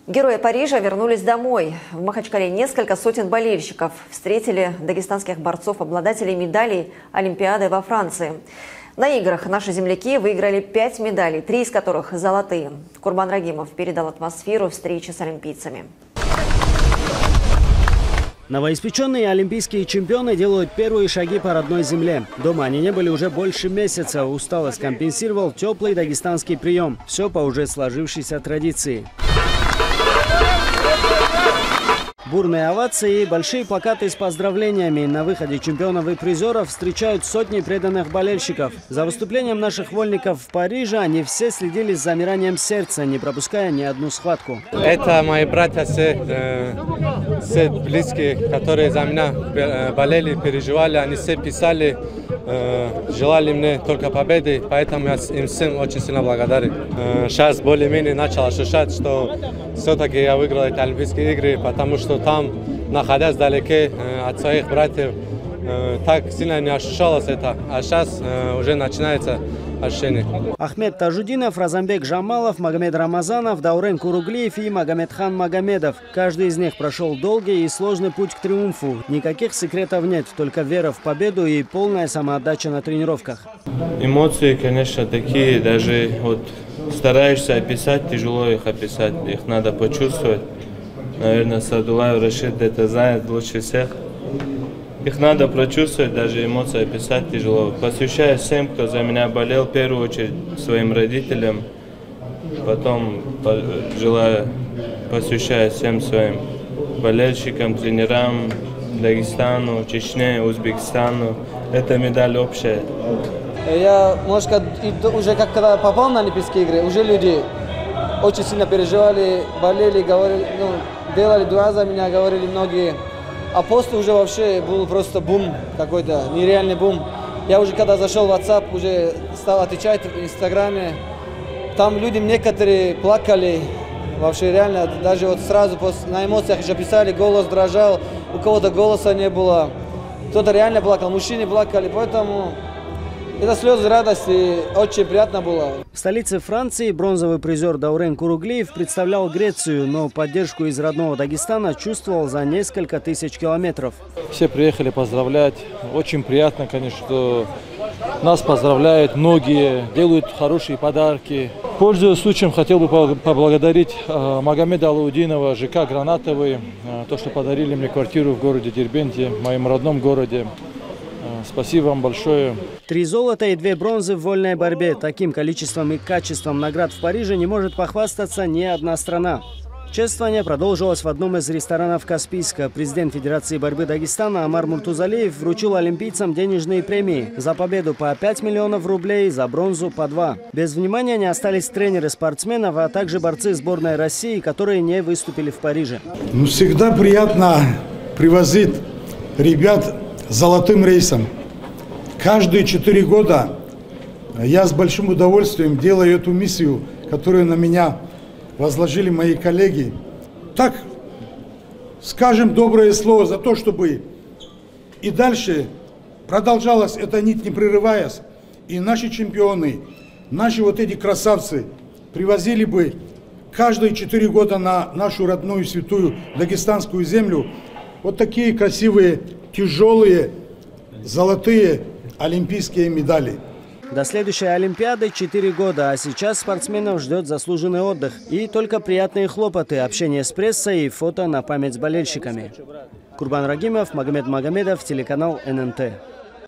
Герои Парижа вернулись домой. В Махачкале несколько сотен болельщиков встретили дагестанских борцов-обладателей медалей Олимпиады во Франции. На играх наши земляки выиграли 5 медалей, 3 из которых золотые. Курбан Рагимов передал атмосферу встречи с олимпийцами. Новоиспеченные олимпийские чемпионы делают первые шаги по родной земле. Дома они не были уже больше месяца. Усталость компенсировал теплый дагестанский прием. Все по уже сложившейся традиции. Бурные овации и большие плакаты с поздравлениями. На выходе чемпионов и призеров встречают сотни преданных болельщиков. За выступлением наших вольников в Париже они все следили с замиранием сердца, не пропуская ни одну схватку. Это мои братья, все близкие, которые за меня болели, переживали. Они все писали, желали мне только победы, поэтому я им всем очень сильно благодарен. Сейчас более-менее начал ощущать, что все-таки я выиграл эти Олимпийские игры, потому что там, находясь вдалеке от своих братьев, так сильно не ощущалось это, а сейчас уже начинается ощущение. Ахмед Тажудинов, Разамбек Жамалов, Магомед Рамазанов, Даурен Куруглиев и Магомедхан Магомедов. Каждый из них прошел долгий и сложный путь к триумфу. Никаких секретов нет, только вера в победу и полная самоотдача на тренировках. Эмоции, конечно, такие, даже вот стараешься описать, тяжело их описать, их надо почувствовать. Наверное, Садулаев Рашид это знает лучше всех. Их надо прочувствовать, даже эмоции описать тяжело. Посвящаю всем, кто за меня болел, в первую очередь своим родителям. Потом посвящаю всем своим болельщикам, тренерам, Дагестану, Чечне, Узбекистану. Это медаль общая. Я, может, уже когда попал на Олимпийские игры, уже люди очень сильно переживали, болели, говорили, делали дуа за меня, говорили многие. А после уже вообще был просто бум какой-то, нереальный бум. Я уже когда зашел в WhatsApp, уже стал отвечать в Инстаграме. Там люди некоторые плакали, вообще реально, даже вот сразу на эмоциях еще писали, голос дрожал, у кого-то голоса не было. Кто-то реально плакал, мужчины плакали, поэтому это слезы радости, очень приятно было. В столице Франции бронзовый призер Даурен Куруглиев представлял Грецию, но поддержку из родного Дагестана чувствовал за несколько тысяч километров. Все приехали поздравлять. Очень приятно, конечно, что нас поздравляют многие, делают хорошие подарки. Пользуясь случаем, хотел бы поблагодарить Магомеда Алаудинова, ЖК Гранатовый, то, что подарили мне квартиру в городе Дербенте, в моем родном городе. Спасибо вам большое. 3 золота и 2 бронзы в вольной борьбе. Таким количеством и качеством наград в Париже не может похвастаться ни одна страна. Чествование продолжилось в одном из ресторанов Каспийска. Президент Федерации борьбы Дагестана Амар Муртузалиев вручил олимпийцам денежные премии. За победу по 5 миллионов рублей, за бронзу по 2. Без внимания не остались тренеры спортсменов, а также борцы сборной России, которые не выступили в Париже. Всегда приятно привозить ребят золотым рейсом. Каждые 4 года я с большим удовольствием делаю эту миссию, которую на меня возложили мои коллеги. Так, скажем доброе слово за то, чтобы и дальше продолжалась эта нить, не прерываясь. И наши чемпионы, наши вот эти красавцы привозили бы каждые 4 года на нашу родную святую дагестанскую землю вот такие красивые, тяжелые, золотые олимпийские медали. До следующей Олимпиады 4 года, а сейчас спортсменов ждет заслуженный отдых. И только приятные хлопоты, общение с прессой и фото на память с болельщиками. Курбан Рагимов, Магомед Магомедов, телеканал ННТ.